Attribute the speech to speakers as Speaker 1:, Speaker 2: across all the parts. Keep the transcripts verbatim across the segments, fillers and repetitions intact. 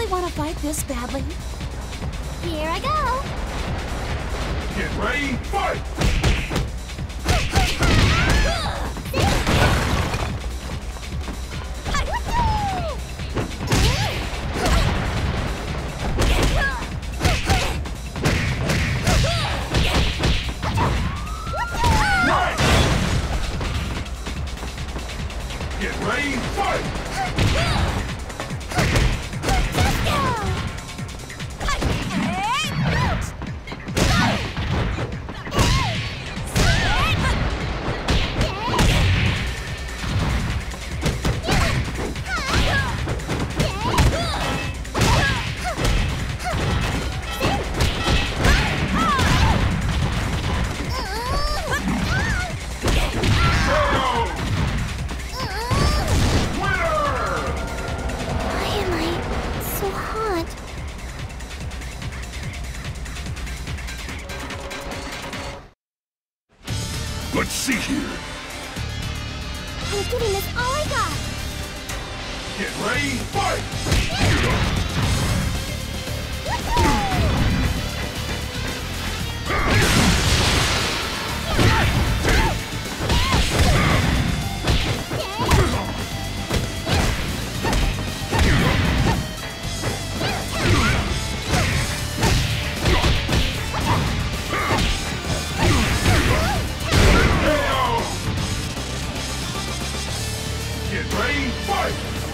Speaker 1: really want to fight this badly?
Speaker 2: Here I go!
Speaker 3: Get ready, fight! Get ready, fight! Let's see here.
Speaker 2: I'm giving this all I got.
Speaker 3: Get ready, fight! Get ready, fight!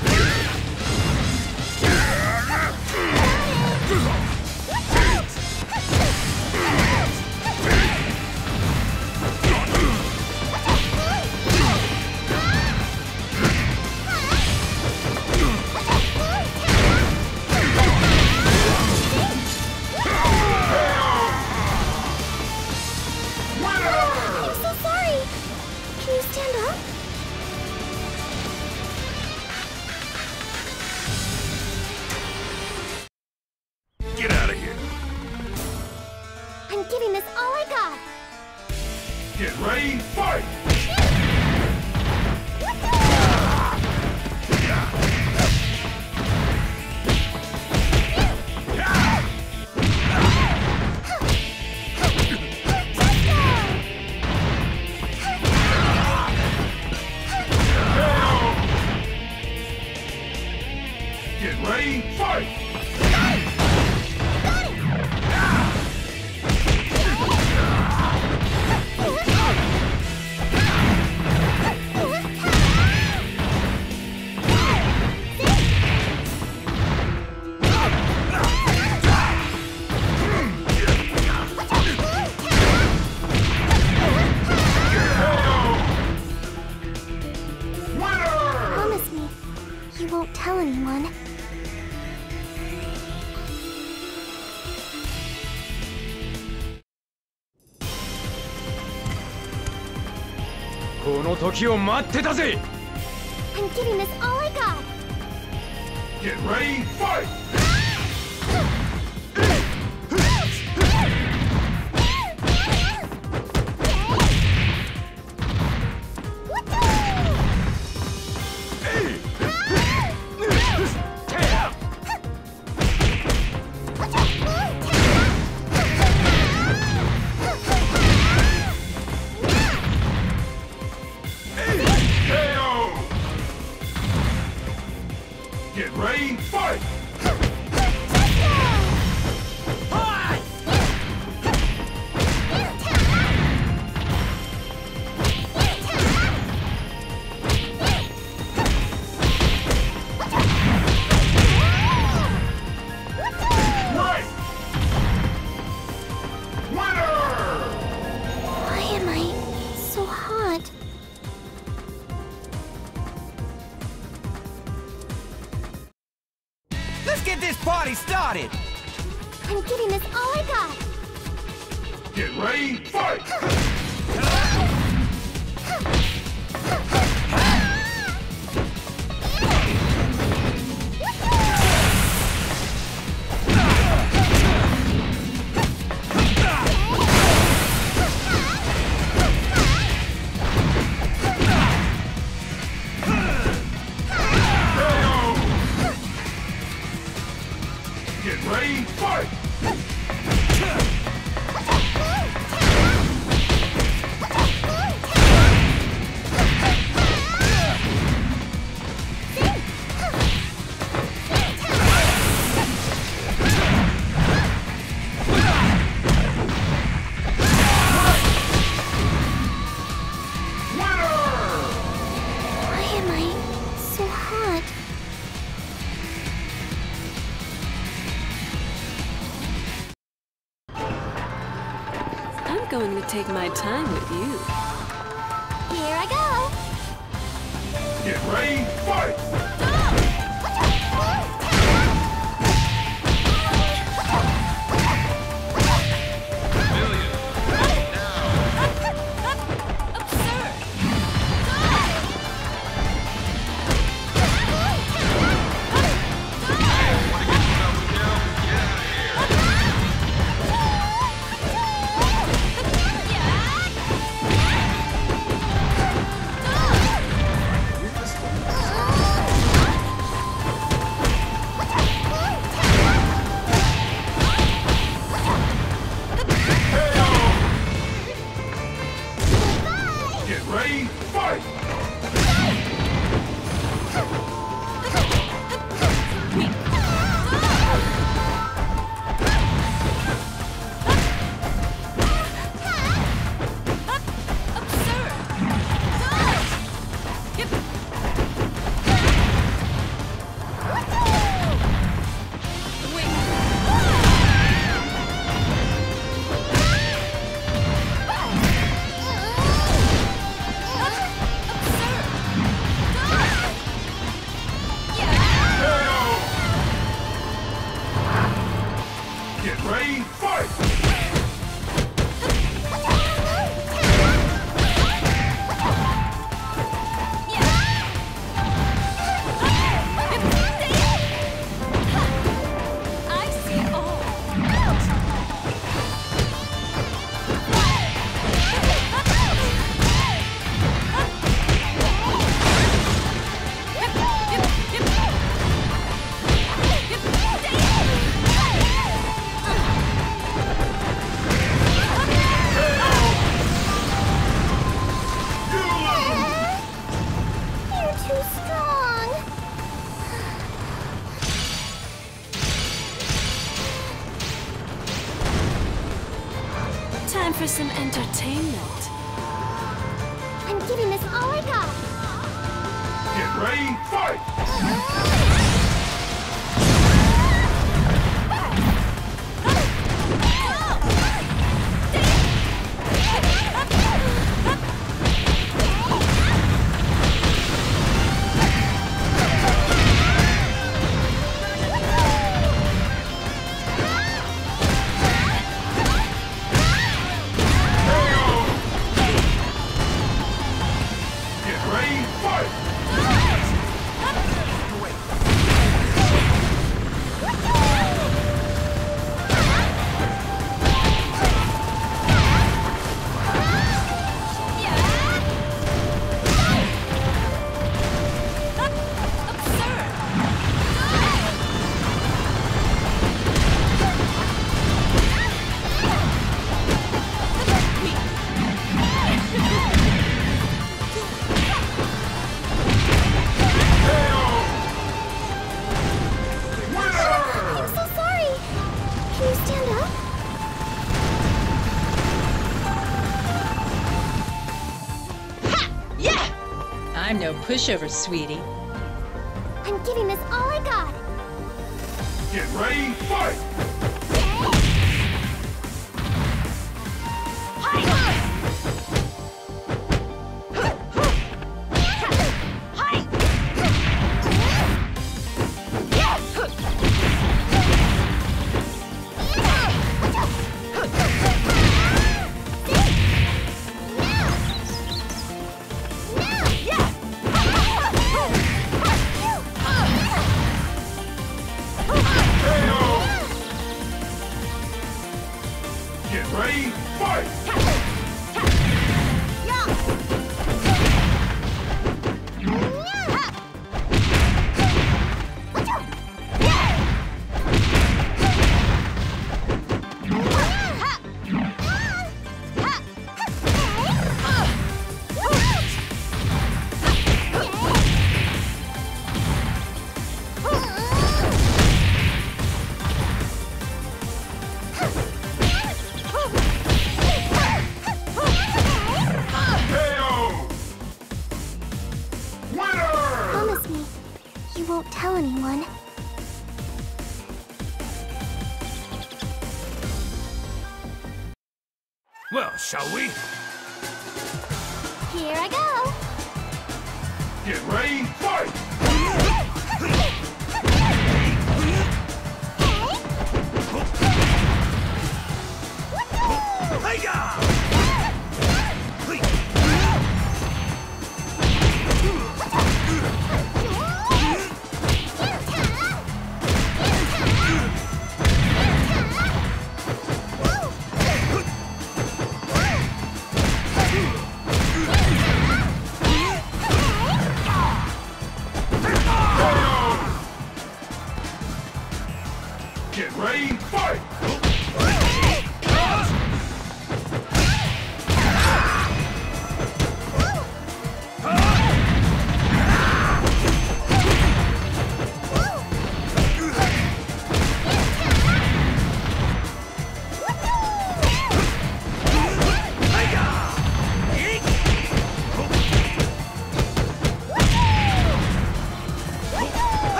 Speaker 2: I'm so sorry. Can you stand up?
Speaker 3: Get out of here!
Speaker 2: I'm giving this all I got.
Speaker 3: Get ready, fight! Get ready, fight!
Speaker 2: Promise me, you won't tell anyone.
Speaker 4: この時を待ってたぜ
Speaker 2: I'm giving this all I got.
Speaker 3: Get ready, fight! Get ready, fight! Right! Winner!
Speaker 2: Why am I so hot?
Speaker 5: Let's get this party started!
Speaker 2: I'm giving this all I got.
Speaker 3: Get ready, fight!
Speaker 1: I'm going to take my time with you.
Speaker 2: Here I go.
Speaker 3: Get ready, fight! Get ready, fight! Get ready, fight!
Speaker 1: I see it all.
Speaker 2: You're too strong.
Speaker 1: Time for some entertainment.
Speaker 2: I'm giving this all I got.
Speaker 3: Get ready, fight! Get ready, fight!
Speaker 2: I'm so sorry. Can you stand up?
Speaker 6: I'm no pushover, sweetie.
Speaker 2: I'm giving this all I got.
Speaker 3: Get ready, fight! Get ready, fight! K O! Well, shall we?
Speaker 2: Here I go.
Speaker 3: Get ready, fight! Get ready, fight!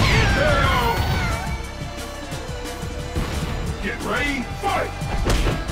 Speaker 3: Get ready, fight!